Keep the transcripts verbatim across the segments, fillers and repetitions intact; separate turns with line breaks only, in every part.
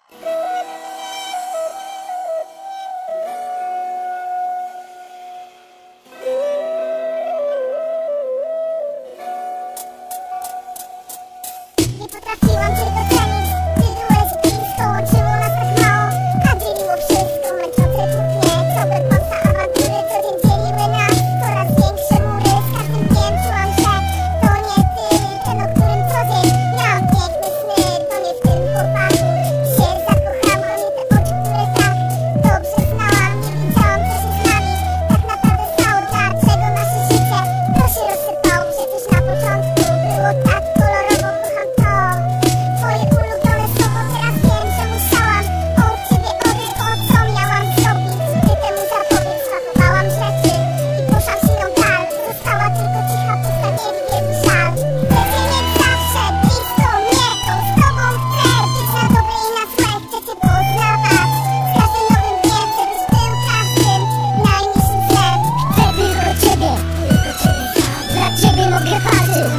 Nie potrafiłam tego cenić, ty byłeś blisko, łączyło nas tak mało, a dzieliło wszystko, męczące kłótnie, ciągle kłamstwa, awantury, co dzień dzieliły nas, coraz większe mury, z każdym dniem czułam, że to nie ty, ten, o którym co dzień miałam piękne sny, to nie w tym chłopaku się zakochałam, nie te oczy, które tak dobrze znałam, nie wiedziałam, co się z nami tak naprawdę stało, dlaczego nasze życie to się rozsypało, przecież na początku było tak kolorowo, kocham to. Twoje ulubione słowo, teraz wiem, że musiałam od ciebie odejść, bo co miałam zrobić, by temu zapobiec? Spakowałam rzeczy i poszłam siną dal, została tylko cicha pusta, nie wielki żal. Chcecie mieć zawsze blisko mnie, to z tobą chcę być na dobre i na złe, chcę cię poznawać, z każdym nowym dniem, żebyś był każdym najmniejszym złem. Chcę tylko ciebie, tylko ciebie, dla ciebie mogę walczyć,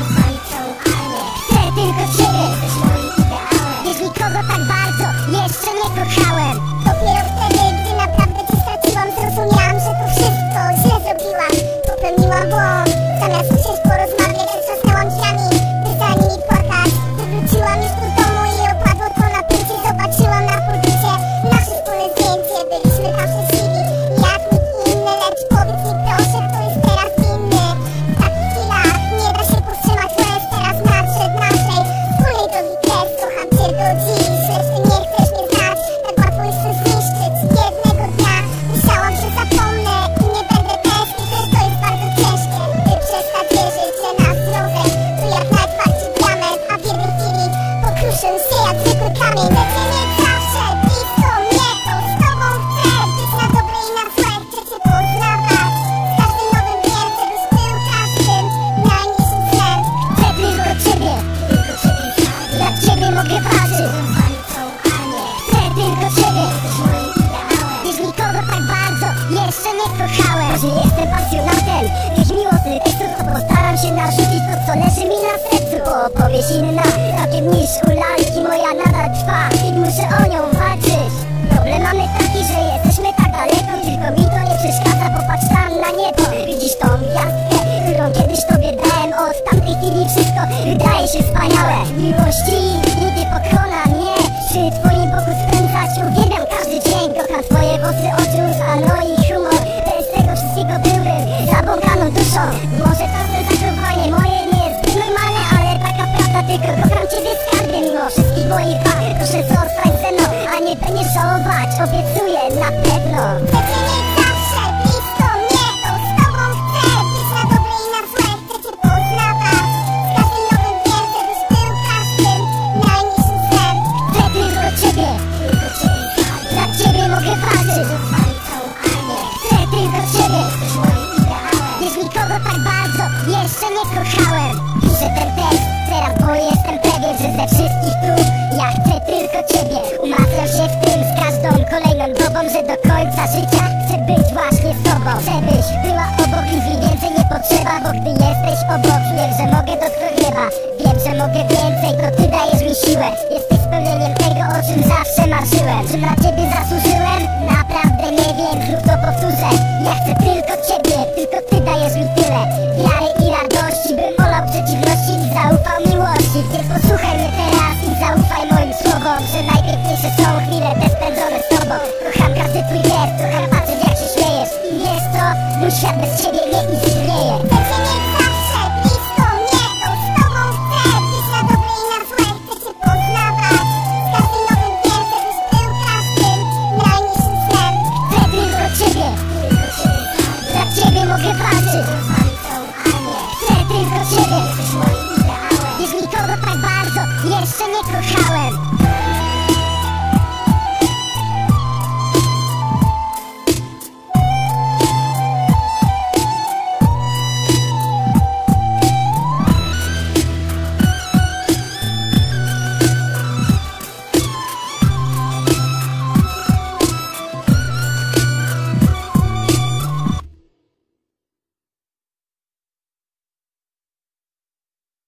chcę tylko ciebie, jesteś moim ideałem. Wiesz, nikogo tak bardzo jeszcze nie kochałem. Dopiero wtedy, gdy naprawdę cię straciłam, zrozumiałam, że to wszystko źle zrobiłam. Popełniłam błąd, zamiast usiąść porozmawiać, zatrzasnęłam drzwiami, by za nimi płakać. Wróciłam już do domu i opadło to napięcie, zobaczyłam na pulpicie nasze wspólne zdjęcie. Byliśmy tam szczęśliwi, jak nikt inny, lecz powiedz mi proszę, kto jest teraz winny. W takich chwilach nie da się powstrzymać, to jest teraz nadszedł naszej wspólnej drogi kres. Kocham cię do dziś, lecz ty nie chcesz mnie znać, tak łatwo jest to zniszczyć. Jednego dnia myślałam, że zapomnę i nie będę tęsknić, lecz to jest bardzo ciężkie, by przestać wierzyć, że nasz związek to jak najtwardszy diament, a w jednej chwili pokruszę się jak zwykły kamień. Chcecie mieć zawsze blisko mnie, to z tobą chcę być na dobre i na złe, chcę cię poznawać, z każdym nowym dniem, żebyś był każdym najmniejszym złem. Chcę tylko ciebie, tylko ciebie, dla ciebie mogę walczyć, chcę tylko ciebie, jesteś moim ideałem. Wiesz, nikogo tak bardzo jeszcze nie kochałem. Może jestem pasjonatem tych miłosnych tekstów, to postaram się narzucić to, co leży mi na sercu, bo opowieść inna, takim niż u lalki moja nadal trwa i muszę o nią walczyć. Problem mamy taki, że jesteśmy tak daleko, tylko mi to nie przeszkadza, popatrz tam na niebo. Widzisz tą gwiazdkę, którą kiedyś tobie dałem, od tamtej chwili wszystko wydaje się wspaniałe. Miłości nigdy pokona mnie, przy twoim boku spędzać uwielbiam każdy dzień. Kocham twoje włosy, oczy, usta, no i humor, bez tego wszystkiego byłbym zabłąkaną duszą. Może czasem zachowanie moje nie jest zbyt normalne, ale taka prawda, tylko kocham ciebie skarbie. Mimo wszystkich moich wad, proszę zostań ze mną, a nie będziesz żałować, obiecuję na pewno. Chcecie mieć zawsze blisko mnie, to z tobą chcę być na dobre i na złe, chcę cię poznawać, z każdym nowym dniem, żebyś był każdym najmniejszym złem. Chcę tylko ciebie, tylko ciebie, dla ciebie mogę walczyć, chcę tylko ciebie, jesteś moim ideałem. Wiesz, nikogo tak bardzo jeszcze nie kochałem. Piszę ten tekst teraz, bo jestem pewien, że ze wszystkich tu ja chcę tylko ciebie. Umacniam się w tym z każdą kolejną dobą, że do końca życia chcę być właśnie z tobą. Żebyś była obok i mi więcej nie potrzeba, bo gdy jesteś obok, wiem, że mogę dotknąć nieba. Wiem, że mogę więcej, to ty dajesz mi siłę. Jesteś spełnieniem tego, o czym zawsze marzyłem. Czym na ciebie zasłużyłem? Naprawdę nie wiem, znów to powtórzę. Ja chcę tylko ciebie, tylko ty dajesz mi tyle wiary i